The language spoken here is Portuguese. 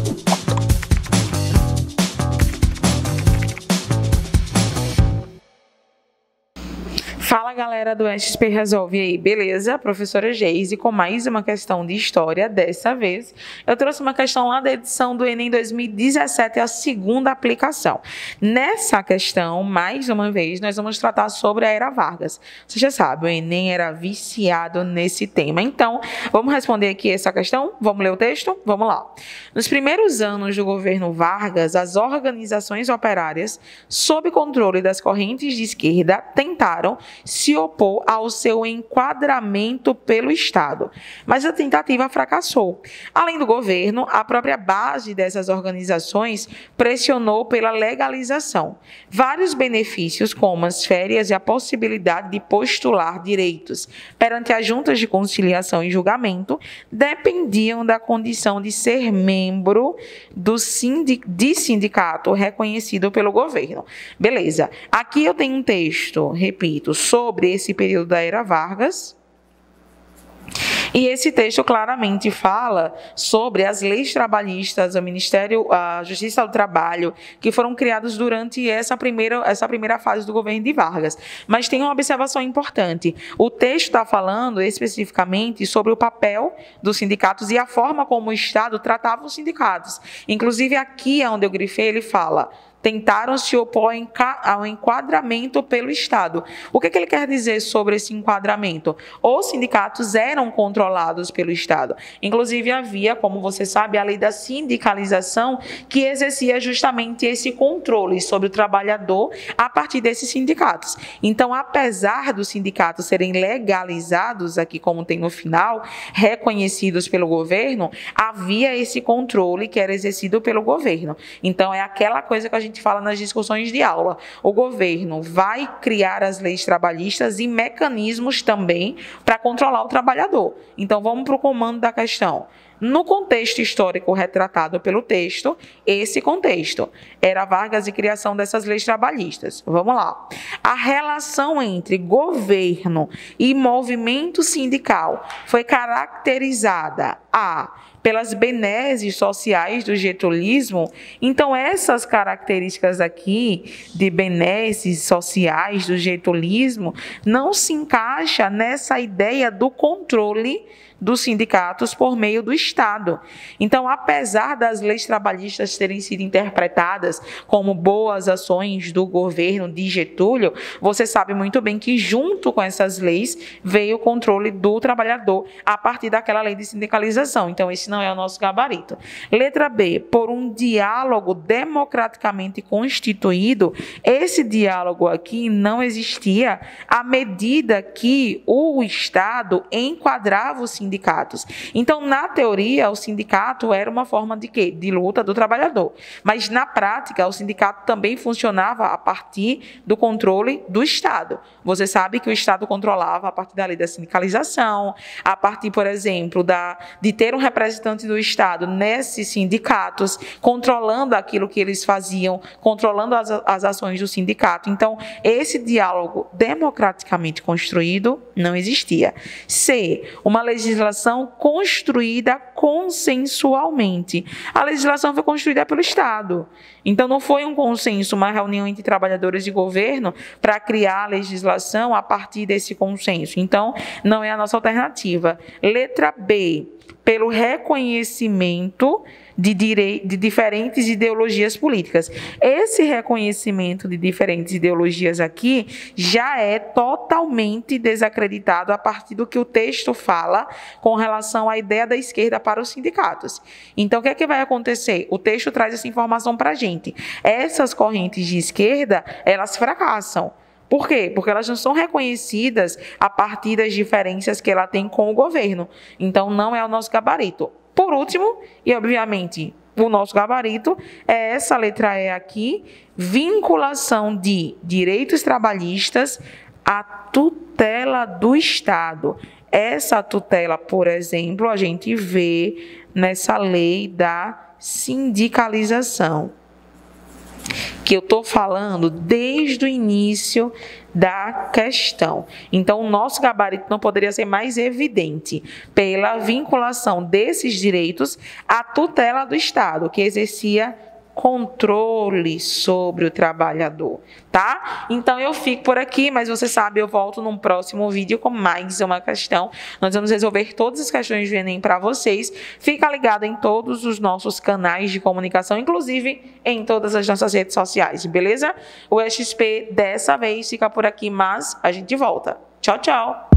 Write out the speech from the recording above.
Fala galera do XP Resolve aí, beleza? Professora Geise com mais uma questão de história. Dessa vez eu trouxe uma questão lá da edição do Enem 2017, a segunda aplicação. Nessa questão, mais uma vez, nós vamos tratar sobre a Era Vargas. Você já sabe, o Enem era viciado nesse tema. Então, vamos responder aqui essa questão? Vamos ler o texto? Vamos lá. Nos primeiros anos do governo Vargas, as organizações operárias, sob controle das correntes de esquerda, tentaram se opor ao seu enquadramento pelo Estado, mas a tentativa fracassou. Além do governo, a própria base dessas organizações pressionou pela legalização. Vários benefícios, como as férias e a possibilidade de postular direitos perante as juntas de conciliação e julgamento, dependiam da condição de ser membro de sindicato reconhecido pelo governo. Beleza. Aqui eu tenho um texto, repito, sobre esse período da Era Vargas. E esse texto claramente fala sobre as leis trabalhistas, o Ministério, a Justiça do Trabalho, que foram criados durante essa primeira fase do governo de Vargas. Mas tem uma observação importante. O texto está falando especificamente sobre o papel dos sindicatos e a forma como o Estado tratava os sindicatos. Inclusive, aqui onde eu grifei, ele fala: tentaram se opor ao enquadramento pelo Estado. O que ele quer dizer sobre esse enquadramento? Os sindicatos eram controlados pelo Estado. Inclusive, havia, como você sabe, a lei da sindicalização, que exercia justamente esse controle sobre o trabalhador a partir desses sindicatos. Então, apesar dos sindicatos serem legalizados, aqui como tem no final, reconhecidos pelo governo, havia esse controle que era exercido pelo governo. Então, é aquela coisa que a gente fala nas discussões de aula. O governo vai criar as leis trabalhistas e mecanismos também para controlar o trabalhador. Então, vamos para o comando da questão. No contexto histórico retratado pelo texto, esse contexto era Vargas e criação dessas leis trabalhistas. Vamos lá. A relação entre governo e movimento sindical foi caracterizada pelas benesses sociais do getulismo. Então, essas características aqui de benesses sociais do getulismo não se encaixa nessa ideia do controle dos sindicatos por meio do Estado. Então, apesar das leis trabalhistas terem sido interpretadas como boas ações do governo de Getúlio, você sabe muito bem que junto com essas leis veio o controle do trabalhador a partir daquela lei de sindicalização. Então, esse não é o nosso gabarito. Letra B, por um diálogo democraticamente constituído, esse diálogo aqui não existia à medida que o Estado enquadrava os sindicatos. Então, na teoria, o sindicato era uma forma de quê? De luta do trabalhador. Mas, na prática, o sindicato também funcionava a partir do controle do Estado. Você sabe que o Estado controlava a partir da lei da sindicalização, a partir, por exemplo, de ter um representante do Estado nesses sindicatos, controlando aquilo que eles faziam, controlando as ações do sindicato. Então, esse diálogo democraticamente construído não existia. C, uma legislação construída consensualmente. A legislação foi construída pelo Estado. Então, não foi um consenso, uma reunião entre trabalhadores e governo para criar a legislação a partir desse consenso. Então, não é a nossa alternativa. Letra B, pelo reconhecimento de diferentes ideologias políticas. Esse reconhecimento de diferentes ideologias aqui já é totalmente desacreditado a partir do que o texto fala com relação à ideia da esquerda para os sindicatos. Então, o que é que vai acontecer? O texto traz essa informação para a gente. Essas correntes de esquerda, elas fracassam. Por quê? Porque elas não são reconhecidas a partir das diferenças que ela tem com o governo. Então, não é o nosso gabarito. Por último, e obviamente o nosso gabarito, é essa letra E aqui, vinculação de direitos trabalhistas à tutela do Estado. Essa tutela, por exemplo, a gente vê nessa lei da sindicalização, que eu estou falando desde o início da questão. Então, o nosso gabarito não poderia ser mais evidente pela vinculação desses direitos à tutela do Estado, que exercia controle sobre o trabalhador, tá? Então eu fico por aqui, mas você sabe, eu volto num próximo vídeo com mais uma questão. Nós vamos resolver todas as questões do Enem para vocês. Fica ligado em todos os nossos canais de comunicação, inclusive em todas as nossas redes sociais, beleza? O EXP dessa vez fica por aqui, mas a gente volta. Tchau, tchau!